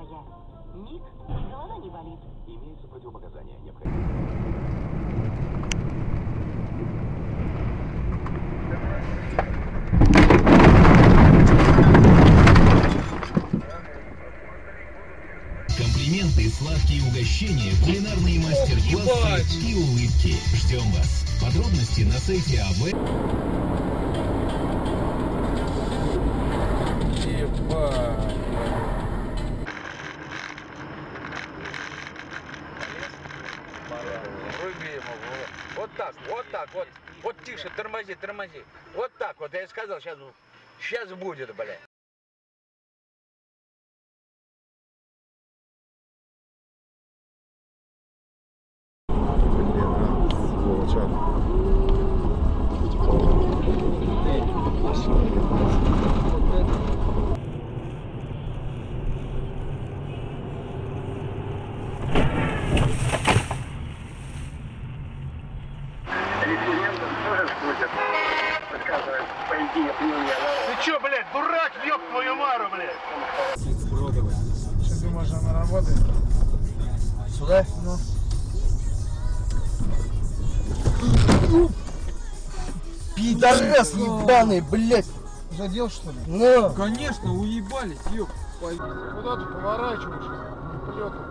моя. Миг, и голова не болит. Имеются противопоказания. Необходимо. Комплименты, сладкие угощения, кулинарные мастер-классы и улыбки. Ждем вас. Подробности на сайте АВ. Руби ему. Вот так, вот тише, тормози. Вот так вот, я сказал, сейчас будет, блядь. Ты чё, блядь, дурак, ёб твою мару, блядь? Что думаешь, она работает? Сюда? Ну. Пидорас ебаный, блядь. Задел, что ли? Ну. Конечно, уебались, ёб. Куда ты поворачиваешь? Не плётай.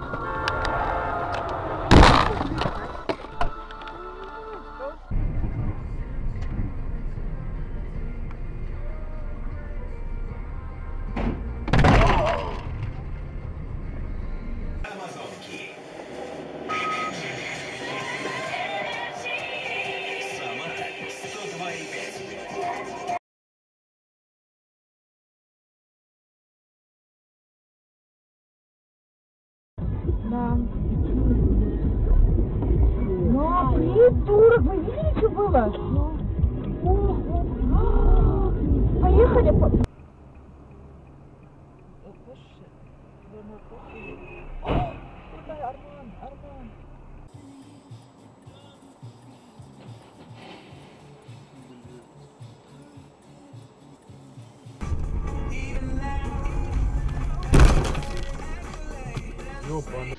Да. Ну, а придурок, вы видели, что было? Поехали. Арман. Ёпана.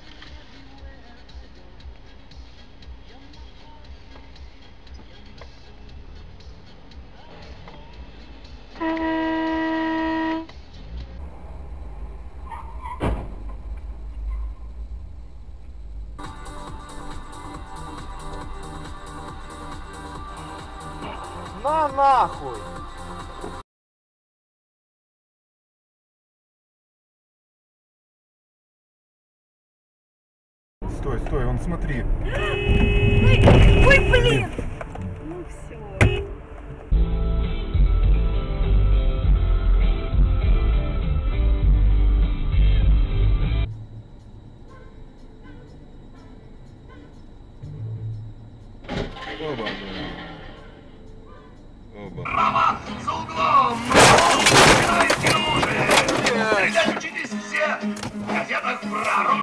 На нахуй! Стой, он смотри. Ой, блин! Ну все. Оба. За углом! Убирайте оружие! Стрелять учитесь все! В газетах пророк!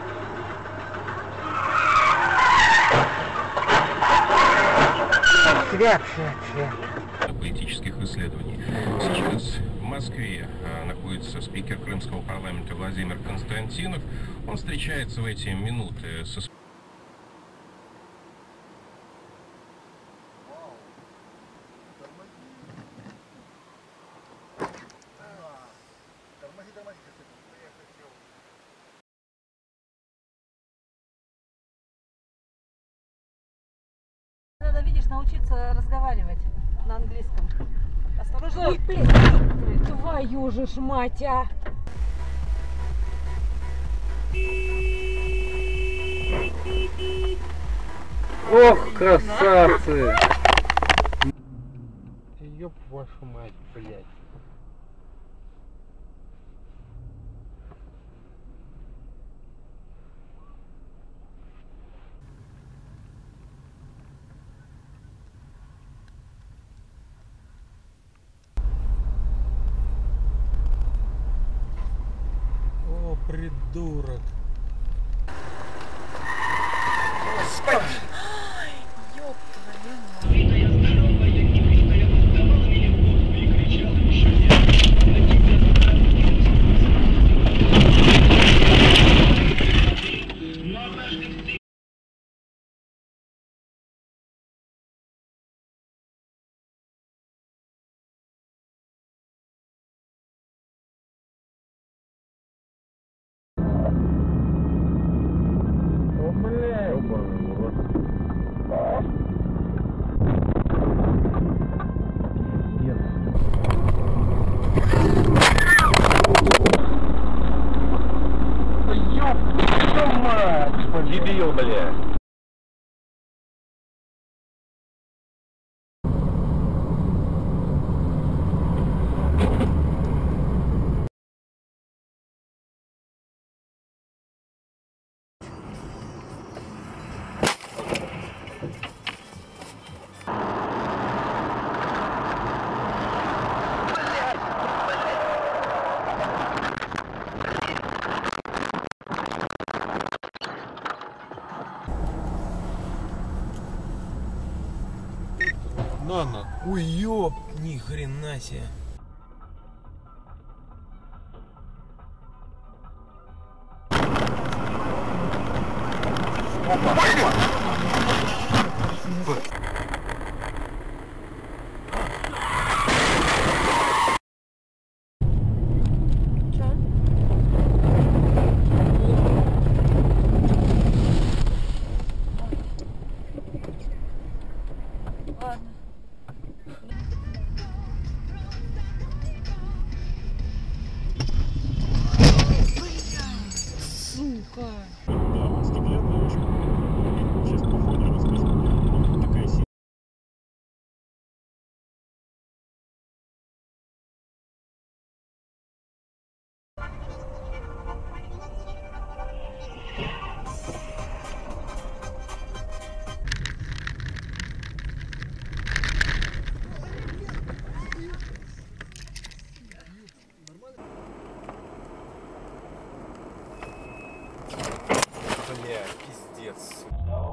Политических исследований. Сейчас в Москве находится спикер крымского парламента Владимир Константинов. Он встречается в эти минуты со... Надо, видишь, научиться разговаривать на английском. Осторожно. Ой, блин, твою же ж мать, а! Ох, красавцы! Ёб вашу мать, блядь. О, придурок. Господи! Ай, ёб твою мать. Здоровая, не кричала, еще нет. На тебя блядь. Дебил, бля. Ой, ёп, ни хрена себе. Ладно. Сука. Да, он стеклянный очень. Сейчас по ходу расскажу. Вот такая сеть. Бля, пиздец.